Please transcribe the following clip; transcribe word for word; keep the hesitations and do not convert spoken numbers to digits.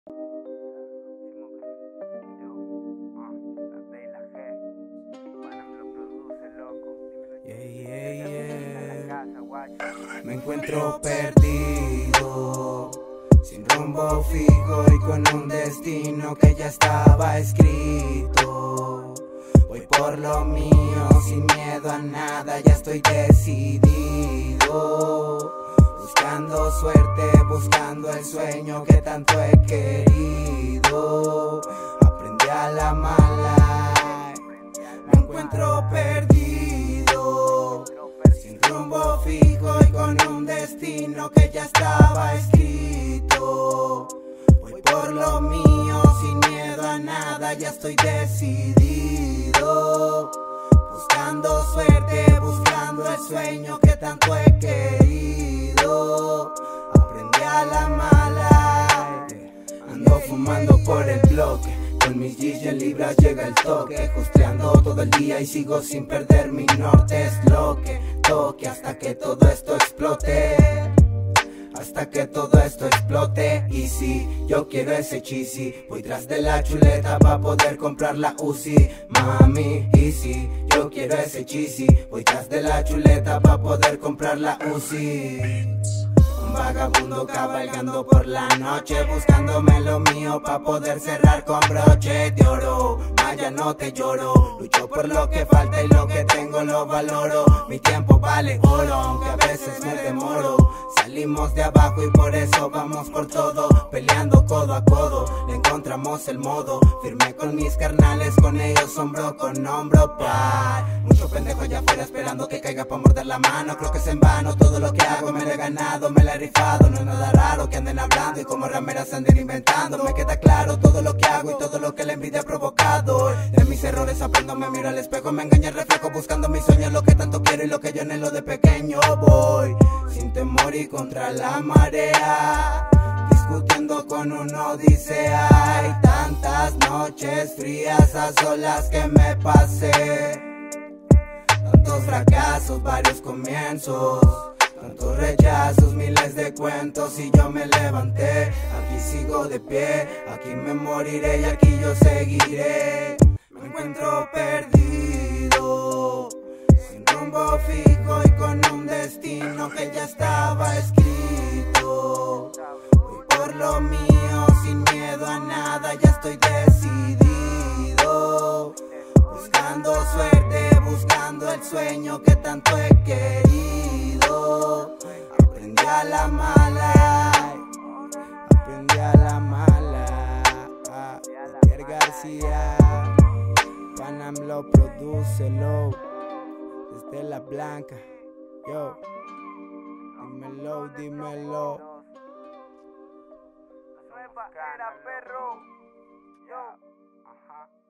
Yeah, yeah, yeah. Me encuentro perdido, sin rumbo fijo y con un destino que ya estaba escrito. Voy por lo mío, sin miedo a nada, ya estoy decidido. Buscando suerte, buscando el sueño que tanto he querido. Aprendí a la mala, me encuentro perdido, sin rumbo fijo y con un destino que ya estaba escrito. Voy por lo mío, sin miedo a nada, ya estoy decidido. Buscando suerte, buscando el sueño que tanto he querido. Aprendí a la mala, ando fumando por el bloque. Con mis G's y en libras llega el toque. Justeando todo el día y sigo sin perder mi norte. Es lo que toque hasta que todo esto explote. Hasta que todo esto explote. Y si yo quiero ese cheesy, voy tras de la chuleta pa' poder comprar la Uzi. Mami, y si yo quiero ese cheesy, voy tras de la chuleta pa' poder comprar la Uzi. Un vagabundo cabalgando por la noche, buscándome lo mío pa' poder cerrar con broche de oro. Maya, no te lloro, lucho por lo que falta y lo que tengo lo valoro. Mi tiempo vale oro, aunque a veces me demoro. Salimos de abajo y por eso vamos por todo, peleando codo a codo, le encontramos el modo. Firme con mis carnales, con ellos hombro con hombro, pa. Mucho pendejo allá afuera esperando que caiga pa' morder la mano. Creo que es en vano, todo lo que hago me lo he ganado, me la he rifado. No es nada raro que anden hablando y como rameras anden inventando. Me queda claro todo lo que hago y todo lo que la envidia ha provocado. De mis errores aprendo, me miro al espejo, me engaña el reflejo, buscando mis sueños, lo que tanto quiero y lo que yo anhelo de pequeño. Voy sin temor y contra la marea, discutiendo con una odisea. Hay tantas noches frías a solas que me pasé, tantos fracasos, varios comienzos, tantos rechazos, miles de cuentos y yo me levanté. Aquí sigo de pie, aquí me moriré y aquí yo seguiré. Me encuentro perdido, sin rumbo fijo y con un destino que ya estaba escrito. Voy por lo mío, sin miedo a nada, ya estoy decidido. Buscando suerte, buscando el sueño que tanto he querido. Aprendí a la mala, aprendí a la mala. Pierre García, Panam lo produce, lo desde la blanca. Yo, dímelo, dímelo. Nueva era perro. Yo. Ajá.